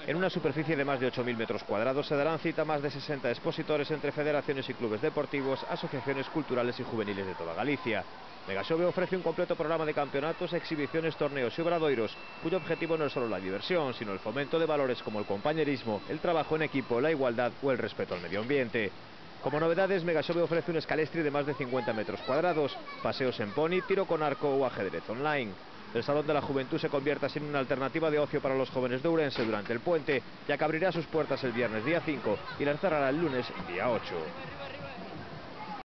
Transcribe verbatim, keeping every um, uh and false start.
En una superficie de más de ocho mil metros cuadrados se darán cita más de sesenta expositores entre federaciones y clubes deportivos, asociaciones culturales y juveniles de toda Galicia. Megaxove ofrece un completo programa de campeonatos, exhibiciones, torneos y obradoiros, cuyo objetivo no es solo la diversión, sino el fomento de valores como el compañerismo, el trabajo en equipo, la igualdad o el respeto al medio ambiente. Como novedades, Megaxove ofrece un escalestri de más de cincuenta metros cuadrados, paseos en pony, tiro con arco o ajedrez online. El Salón de la Juventud se convierte así en una alternativa de ocio para los jóvenes de Ourense durante el puente, ya que abrirá sus puertas el viernes día cinco y las cerrará el lunes día ocho.